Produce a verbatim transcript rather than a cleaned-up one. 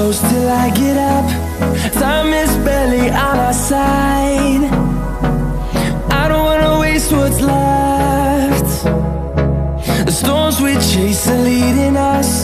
close till I get up. Time is barely on our side. I don't wanna waste what's left. The storms we chase are leading us.